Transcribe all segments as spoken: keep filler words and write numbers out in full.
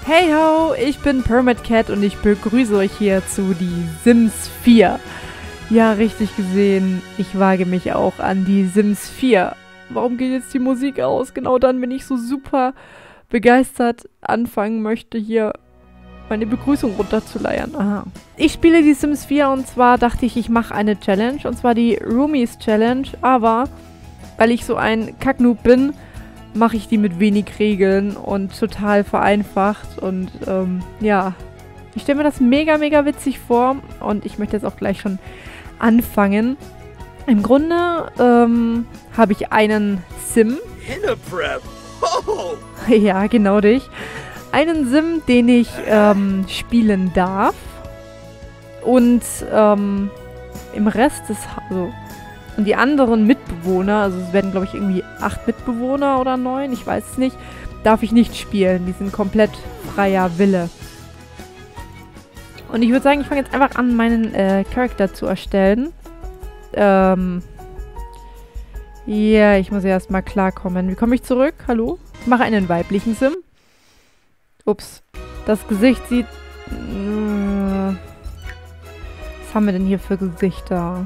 Hey ho, ich bin PermitCat und ich begrüße euch hier zu die Sims vier. Ja, richtig gesehen, ich wage mich auch an die Sims vier. Warum geht jetzt die Musik aus? Genau dann, wenn ich so super begeistert anfangen möchte, hier meine Begrüßung runterzuleiern. Aha. Ich spiele die Sims vier und zwar dachte ich, ich mache eine Challenge. Und zwar die Roomies Challenge. Aber, weil ich so ein Kacknoob bin, mache ich die mit wenig Regeln und total vereinfacht. Und ähm, ja, ich stelle mir das mega, mega witzig vor. Und ich möchte jetzt auch gleich schon anfangen. Im Grunde ähm, habe ich einen Sim. Oh. Ja, genau dich. Einen Sim, den ich ähm, spielen darf. Und ähm, im Rest des... Also, und die anderen Mitbewohner, also es werden, glaube ich, irgendwie acht Mitbewohner oder neun, ich weiß es nicht, darf ich nicht spielen. Die sind komplett freier Wille. Und ich würde sagen, ich fange jetzt einfach an, meinen äh, Charakter zu erstellen. Ähm... Ja, yeah, ich muss ja erstmal klarkommen. Wie komme ich zurück? Hallo? Ich mache einen weiblichen Sim. Ups. Das Gesicht sieht... Äh, was haben wir denn hier für Gesichter?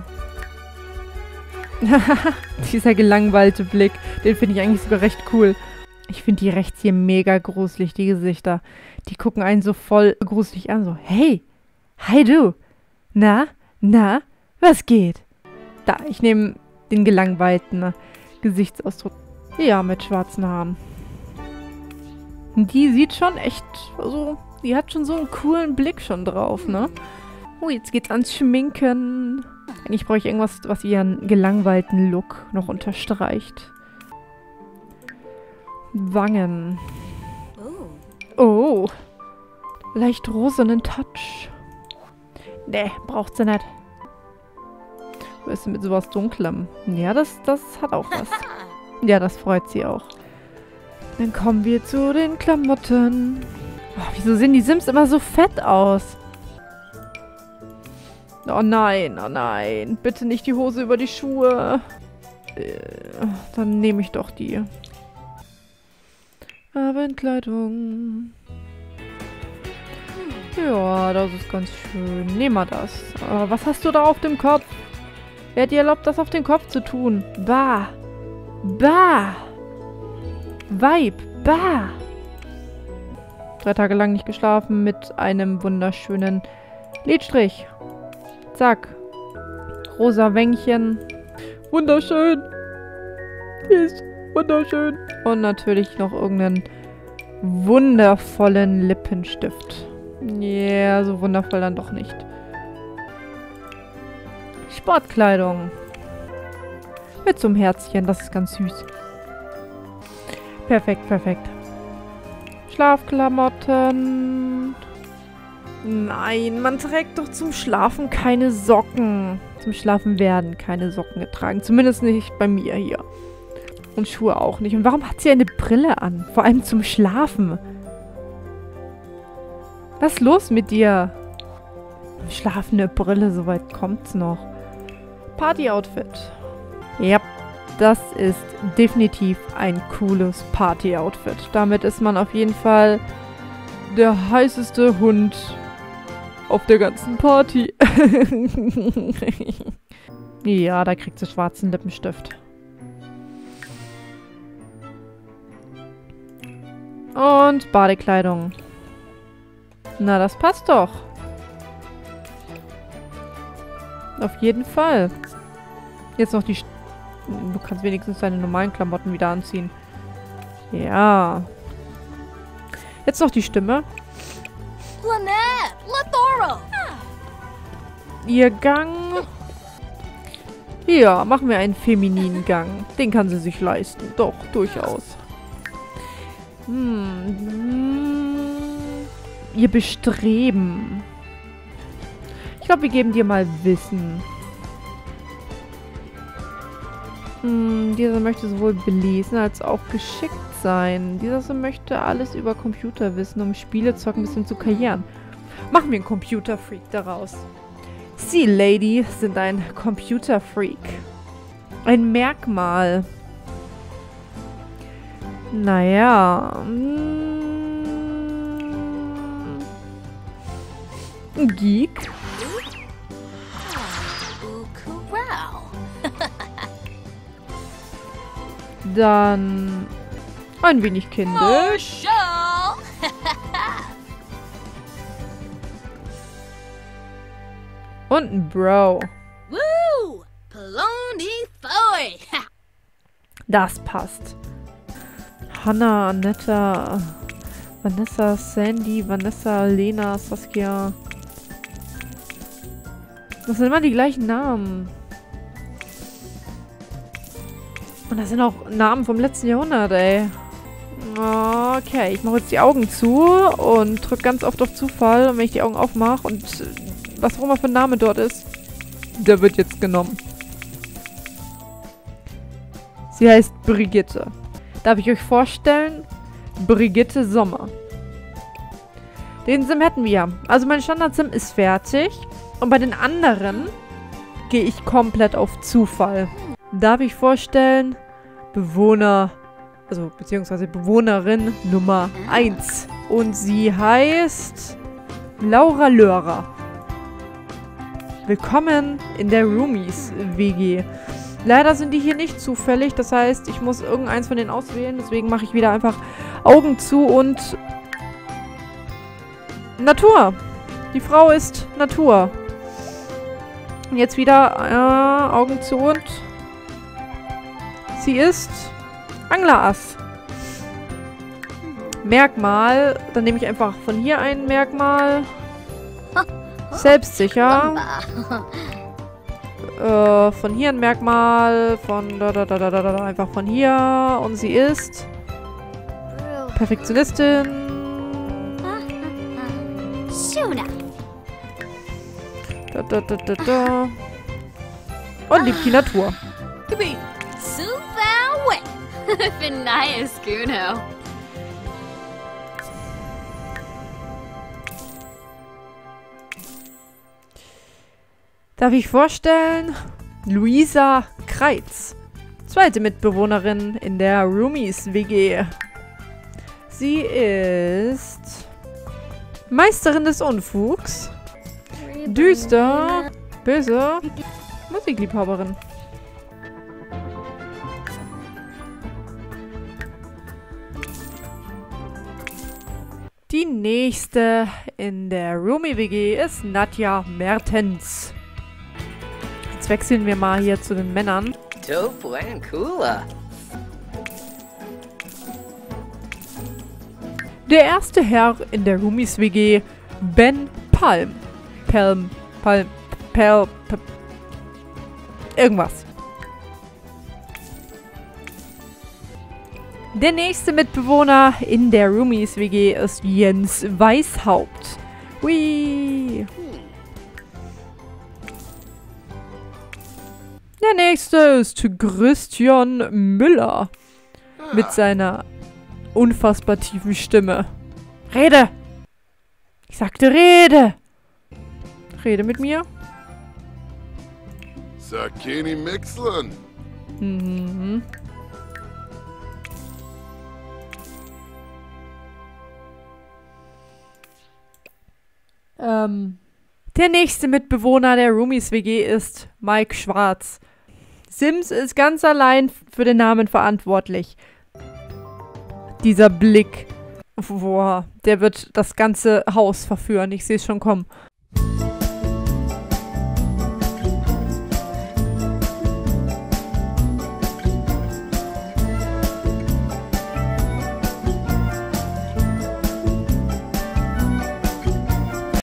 Dieser gelangweilte Blick. Den finde ich eigentlich sogar recht cool. Ich finde die rechts hier mega gruselig, die Gesichter. Die gucken einen so voll gruselig an. So, hey, hi du. Na, na, was geht? Da, ich nehme den gelangweilten Gesichtsausdruck. Ja, mit schwarzen Haaren. Die sieht schon echt, also, die hat schon so einen coolen Blick schon drauf, ne? Oh, jetzt geht's ans Schminken. Eigentlich brauche ich irgendwas, was ihren gelangweilten Look noch unterstreicht. Wangen. Oh. Leicht rosanen Touch. Nee, braucht sie nicht. Was ist denn mit sowas Dunklem? Ja, das, das hat auch was. Ja, das freut sie auch. Dann kommen wir zu den Klamotten. Oh, wieso sehen die Sims immer so fett aus? Oh nein, oh nein. Bitte nicht die Hose über die Schuhe. Äh, dann nehme ich doch die. Abendkleidung. Ja, das ist ganz schön. Nehmen wir das. Aber was hast du da auf dem Kopf? Wer hat dir erlaubt, das auf den Kopf zu tun? Bah. Bah. Weib. Bah. Drei Tage lang nicht geschlafen mit einem wunderschönen Lidstrich. Zack. Rosa Wängchen. Wunderschön. Die ist wunderschön. Und natürlich noch irgendeinen wundervollen Lippenstift. Ja, yeah, so wundervoll dann doch nicht. Sportkleidung. Mit so einem Herzchen, das ist ganz süß. Perfekt, perfekt. Schlafklamotten. Nein, man trägt doch zum Schlafen keine Socken. Zum Schlafen werden keine Socken getragen. Zumindest nicht bei mir hier. Und Schuhe auch nicht. Und warum hat sie eine Brille an? Vor allem zum Schlafen. Was ist los mit dir? Schlafende Brille, soweit kommt's noch. Party-Outfit. Ja, das ist definitiv ein cooles Party-Outfit. Damit ist man auf jeden Fall der heißeste Hund auf der ganzen Party. Ja, da kriegt sie schwarzen Lippenstift. Und Badekleidung. Na, das passt doch. Auf jeden Fall. Jetzt noch die... St du kannst wenigstens deine normalen Klamotten wieder anziehen. Ja. Jetzt noch die Stimme. Lynette! Lethora! Ihr Gang. Ja, machen wir einen femininen Gang. Den kann sie sich leisten. Doch, durchaus. Hm. Ihr Bestreben. Ich glaube, wir geben dir mal Wissen. Hm, dieser möchte sowohl belesen als auch geschickt sein. Dieser so möchte alles über Computer wissen, um Spiele zocken bis hin zu Karrieren. Machen wir einen Computerfreak daraus. Sie, Lady, sind ein Computerfreak. Ein Merkmal. Naja. Mh, ein Geek. Ooh, corral. Dann ein wenig kindisch. Marshall. Und ein Bro. Woo! Poloni Foy. Das passt. Hannah, Annetta, Vanessa, Sandy, Vanessa, Lena, Saskia. Das sind immer die gleichen Namen. Und das sind auch Namen vom letzten Jahrhundert, ey. Okay, ich mache jetzt die Augen zu und drücke ganz oft auf Zufall. Und wenn ich die Augen aufmache und was auch immer für ein Name dort ist, der wird jetzt genommen. Sie heißt Brigitte. Darf ich euch vorstellen? Brigitte Sommer. Den Sim hätten wir. Also mein Standard-Sim ist fertig. Und bei den anderen gehe ich komplett auf Zufall. Darf ich vorstellen? Bewohner, also beziehungsweise Bewohnerin Nummer eins. Und sie heißt Laura Löhrer. Willkommen in der Roomies-W G. Leider sind die hier nicht zufällig, das heißt, ich muss irgendeins von denen auswählen. Deswegen mache ich wieder einfach Augen zu und Natur. Die Frau ist Natur. Und jetzt wieder äh, Augen zu und sie ist Anglerass. Merkmal, dann nehme ich einfach von hier ein Merkmal. Selbstsicher. Äh, von hier ein Merkmal, von da, da, da, da, da, da, einfach von hier. Und sie ist Perfektionistin. Shuna. Da, da, da, da, da. Und liebt die Natur. Kabi. Super wet. Finaya Skuno. Darf ich vorstellen? Luisa Kreitz. Zweite Mitbewohnerin in der Roomies-W G. Sie ist Meisterin des Unfugs. Düster. Böse. Musikliebhaberin. Die nächste in der Roomie-W G ist Nadja Mertens. Jetzt wechseln wir mal hier zu den Männern. Tofu and cooler. Der erste Herr in der Roomies-W G, Ben Palm. Palm, Palm, Palm, Palm. Irgendwas. Der nächste Mitbewohner in der Roomies-W G ist Jens Weishaupt. Hui. Der nächste ist Christian Müller. Mit seiner unfassbar tiefen Stimme. Rede! Ich sagte Rede! Rede mit mir. Sakini Mixlin. Mhm. Ähm, der nächste Mitbewohner der Roomies-W G ist Mike Schwarz. Sims ist ganz allein für den Namen verantwortlich. Dieser Blick. Boah, der wird das ganze Haus verführen. Ich sehe es schon kommen.